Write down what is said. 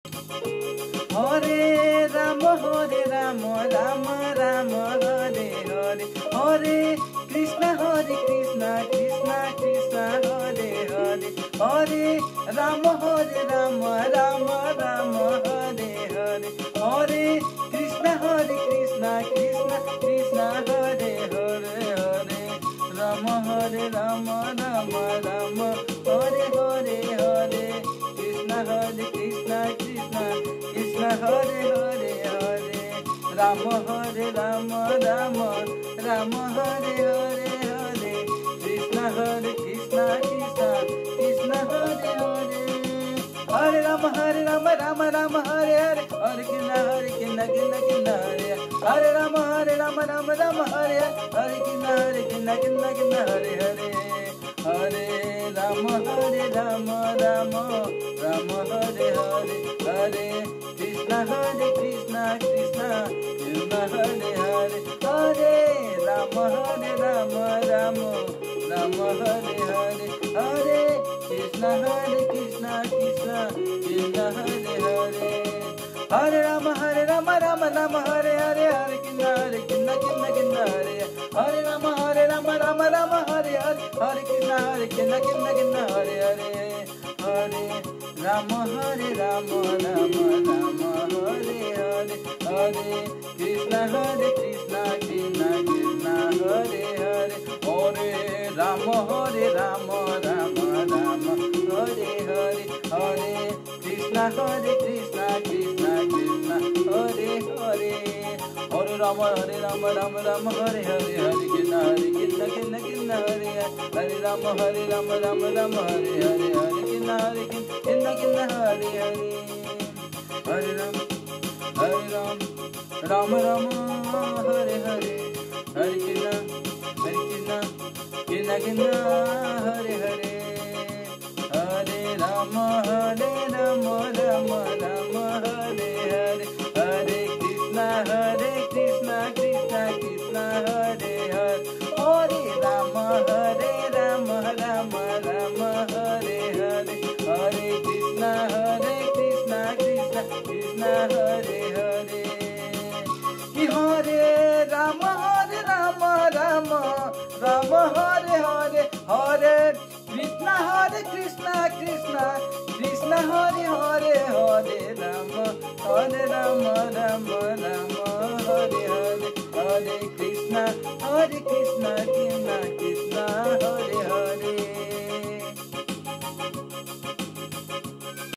हरे राम राम राम हरे हरे हरे कृष्ण कृष्ण कृष्ण हरे हरे हरे राम राम राम हरे हरे हरे कृष्ण कृष्ण कृष्ण हरे हरे हरे राम राम राम हरे हरे हरे कृष्ण कृष्ण कृष्ण हरे हरे हरे राम राम राम हरे हरे हरे कृष्ण कृष्ण कृष्ण हरे हरे हरे राम राम राम हरे हरे हरे कृष्ण हरे राम हरे राम हरे हरे कृष्ण हरे हरे हरे राम राम राम हरे हरे हरे कृष्ण कृष्ण कृष्ण हरे हरे हरे राम राम राम हरे हरे हरे कृष्ण कृष्ण कृष्ण हरे हरे हरे राम राम हरे हरे हरे कृष्ण हरे हरे राम राम हरे हरे हरे कृष्ण हरे हरे हरे राम राम राम हरे हरे हरे कृष्ण कृष्ण कृष्ण हरे हरे हरे राम राम हरे हरे हरे कृष्ण कृष्ण कृष्ण हरे हरे हरे राम राम हरे हरे हरे कृष्ण हरे हरे राम हरे राम हरे हरे हरे कृष्ण हरे हरे हरे राम राम हरे हरे हरे कृष्ण कृष्ण हरे हरे हरे राम राम हरे हरे हरे कृष्ण कृष्ण कृष्ण हरे हरे हरे राम राम हरे हरे हरे कृष्ण कृष्ण कृष्ण हरे हरे कि हरे राम राम हरे हरे हरे कृष्ण कृष्ण कृष्ण हरे हरे हरे राम हरे हरे हरे कृष्ण कृष्ण कृष्ण हरे हरे